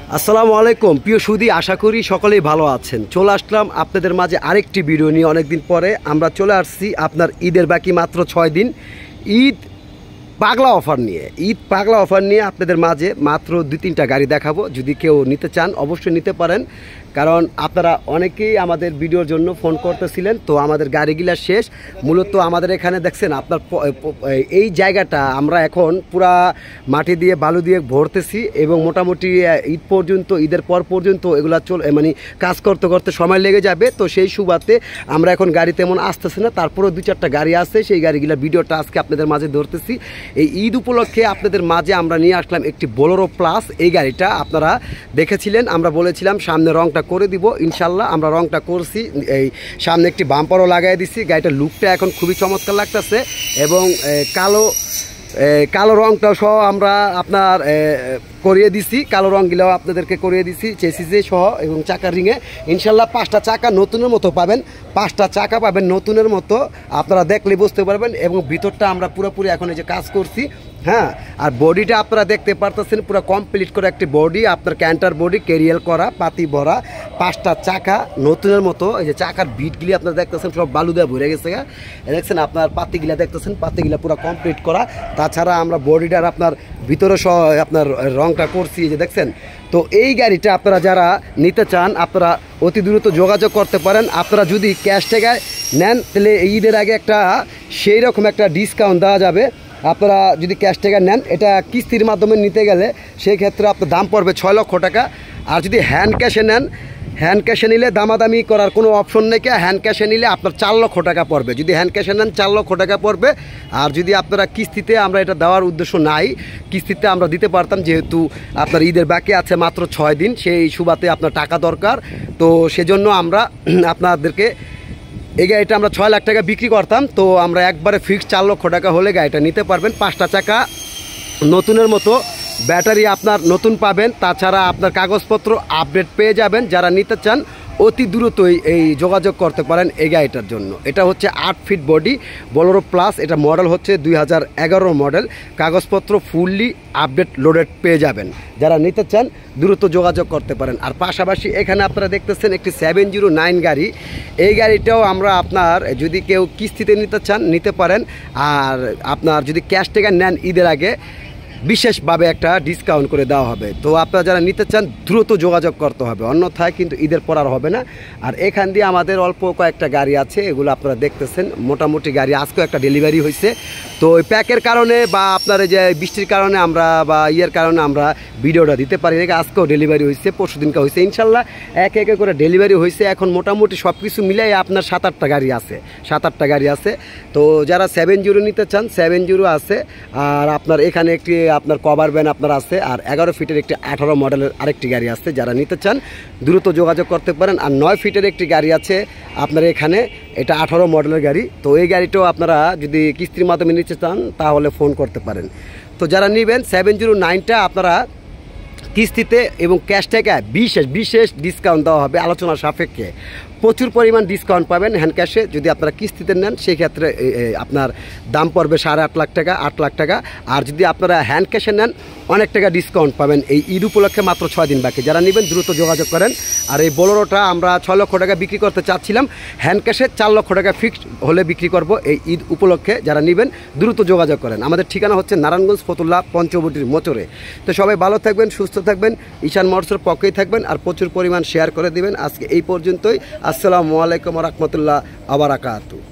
আসসালামু আলাইকুম প্রিয় সুধী, আশা করি সকলেই ভালো আছেন। চলে আসলাম আপনাদের মাঝে আরেকটি ভিডিও নিয়ে। অনেকদিন পরে আমরা চলে আসছি আপনার ঈদের বাকি মাত্র 6 দিন ঈদ পাগলা অফার নিয়ে আপনাদের মাঝে মাত্র 2-3টা গাড়ি দেখাবো। যদি কেউ নিতে চান অবশ্যই নিতে পারেন, কারণ আপনারা অনেকেই আমাদের ভিডিওর জন্য ফোন করতেছিলেন। তো আমাদের গাড়িগুলা শেষ। মূলত আমাদের এখানে দেখছেন আপনার এই জায়গাটা আমরা এখন পুরা মাটি দিয়ে বালু দিয়ে ভরতেছি এবং মোটামুটি ঈদ পর্যন্ত, ঈদের পর পর্যন্ত এগুলা মানে কাজ করতে করতে সময় লেগে যাবে। তো সেই সুবাদে আমরা এখন গাড়ি তেমন আসতেছে না, তারপরেও 2-4টা গাড়ি আছে, সেই গাড়িগুলোর ভিডিওটা আজকে আপনাদের মাঝে ধরতেছি। এই ঈদ উপলক্ষে আপনাদের মাঝে আমরা নিয়ে আসলাম একটি বোলেরো প্লাস। এই গাড়িটা আপনারা দেখেছিলেন, আমরা বলেছিলাম সামনে রংটা করে দিব। ইনশাল্লাহ আমরা রংটা করছি, এই সামনে একটি বাম্পারও লাগাই দিছি। গাড়িটার লুকটা এখন খুবই চমৎকার লাগতেছে এবং কালো রংটাও সহ আমরা আপনার করিয়ে দিছি, কালো রঙগুলাও আপনাদেরকে করিয়ে দিছি চেসিসে সহ এবং চাকার রিংয়ে। ইনশাল্লাহ 5টা চাকা নতুনের মতো পাবেন, 5টা চাকা পাবেন নতুনের মতো, আপনারা দেখলে বুঝতে পারবেন। এবং ভিতরটা আমরা পুরোপুরি এখন এই যে কাজ করছি, হ্যাঁ। আর বডিটা আপনারা দেখতে পারতেছেন পুরো কমপ্লিট করে একটি বডি, আপনার ক্যান্টার বডি, ক্যারিয়াল করা, পাতি ভরা, 5টা চাকা নতুনের মতো। এই যে চাকার বিটগুলি আপনারা দেখতেছেন সব বালু দিয়ে ভরে গেছে, দেখছেন আপনার পাতিগুলা দেখতেছেন, পাতিগুলা পুরো কমপ্লিট করা। তাছাড়া আমরা বডিটার আপনার ভিতরে সহ আপনার রংটা করছি, এই যে দেখছেন। তো এই গাড়িটা আপনারা যারা নিতে চান আপনারা অতি দ্রুত যোগাযোগ করতে পারেন। আপনারা যদি ক্যাশ টাকায় নেন তাহলে ঈদের আগে একটা সেই রকম একটা ডিসকাউন্ট দেওয়া যাবে। আপনারা যদি ক্যাশ টাকা নেন, এটা কিস্তির মাধ্যমে নিতে গেলে সেই ক্ষেত্রে আপনার দাম পড়বে 6 লক্ষ টাকা। আর যদি হ্যান্ড ক্যাশে নেন, হ্যান্ড ক্যাশে নিলে দামাদামি করার কোনো অপশন নেই। হ্যান্ড ক্যাশে নিলে আপনার 4 লক্ষ টাকা পড়বে। যদি হ্যান্ড ক্যাশে নেন 4 লক্ষ টাকা পড়বে। আর যদি আপনারা কিস্তিতে, আমরা এটা দেওয়ার উদ্দেশ্য নাই, কিস্তিতে আমরা দিতে পারতাম, যেহেতু আপনার ঈদের বাকি আছে মাত্র 6 দিন, সেই সুবাদে আপনার টাকা দরকার। তো সেজন্য আমরা আপনাদেরকে এই গাড়িটা আমরা 6 লাখ টাকা বিক্রি করতাম। তো আমরা একবারে ফিক্সড 4 লক্ষ টাকা হলে গাড়িটা নিতে পারবেন। 5টা চাকা নতুনের মতো, ব্যাটারি আপনার নতুন পাবেন। তাছাড়া আপনার কাগজপত্র আপডেট পেয়ে যাবেন। যারা নিতে চান অতি দ্রুতই এই যোগাযোগ করতে পারেন এই গাড়িটার জন্য। এটা হচ্ছে 8 ফিট বডি বোলেরো প্লাস, এটা মডেল হচ্ছে 2011 মডেল। কাগজপত্র ফুললি আপডেট লোডেড পেয়ে যাবেন। যারা নিতে চান দ্রুত যোগাযোগ করতে পারেন। আর পাশাপাশি এখানে আপনারা দেখতেছেন একটি 709 গাড়ি। এই গাড়িটাও আমরা আপনার যদি কেউ কিস্তিতে নিতে চান নিতে পারেন। আর আপনার যদি ক্যাশ টাকা নেন ঈদের আগে বিশেষভাবে একটা ডিসকাউন্ট করে দেওয়া হবে। তো আপনারা যারা নিতে চান দ্রুত যোগাযোগ করতে হবে, অন্যথায় কিন্তু ঈদের পর আর হবে না। আর এখান দিয়ে আমাদের অল্প কয়েকটা গাড়ি আছে, এগুলো আপনারা দেখতেছেন। মোটামুটি গাড়ি আজকেও একটা ডেলিভারি হয়েছে। তো ওই প্যাকের কারণে বা আপনার এই যে বৃষ্টির কারণে আমরা বা ইয়ের কারণে আমরা ভিডিওটা দিতে পারি না। আজকেও ডেলিভারি হয়েছে, পরশু দিনকে হয়েছে। ইনশাল্লাহ এক এক করে ডেলিভারি হয়েছে। এখন মোটামুটি সব কিছু মিলাই আপনার 7-8টা গাড়ি আছে, 7-8টা গাড়ি আছে। তো যারা 70 নিতে চান 70 আছে। আর আপনার এখানে একটি আপনার কভার ভ্যান আপনার আছে। আর 11 ফিটের একটি 18 মডেলের আরেকটি গাড়ি আছে। যারা নিতে চান দ্রুত যোগাযোগ করতে পারেন। আর 9 ফিটের একটি গাড়ি আছে আপনার এখানে, এটা 18 মডেলের গাড়ি। তো এই গাড়িটাও আপনারা যদি কিস্তির মাধ্যমে নিতে চান তাহলে ফোন করতে পারেন। তো যারা নেবেন 709টা আপনারা কিস্তিতে এবং ক্যাশ টাকায় বিশেষ ডিসকাউন্ট দেওয়া হবে আলোচনা সাপেক্ষে। প্রচুর পরিমাণ ডিসকাউন্ট পাবেন হ্যান্ড ক্যাশে। যদি আপনারা কিস্তিতে নেন সেক্ষেত্রে আপনার দাম পড়বে 8.5 লাখ টাকা, 8 লাখ টাকা। আর যদি আপনারা হ্যান্ড ক্যাশে নেন অনেক টাকা ডিসকাউন্ট পাবেন। এই ঈদ উপলক্ষে মাত্র 6 দিন বাকি। যারা নেবেন দ্রুত যোগাযোগ করেন। আর এই বোলেরোটা আমরা 6 লক্ষ টাকা বিক্রি করতে চাচ্ছিলাম, হ্যান্ড ক্যাশে 4 লক্ষ টাকা ফিক্সড হলে বিক্রি করব এই ঈদ উপলক্ষে। যারা নেবেন দ্রুত যোগাযোগ করেন। আমাদের ঠিকানা হচ্ছে নারায়ণগঞ্জ ফতুল্লাহ পঞ্চবটির মোচরে। তো সবাই ভালো থাকবেন, সুস্থ থাকবেন, ঈশান মোটরসের পক্ষেই থাকবেন। আর প্রচুর পরিমাণ শেয়ার করে দিবেন। আজকে এই পর্যন্তই। আসসালামু আলাইকুম ওয়া রাহমাতুল্লাহি ওয়া বারাকাতুহু।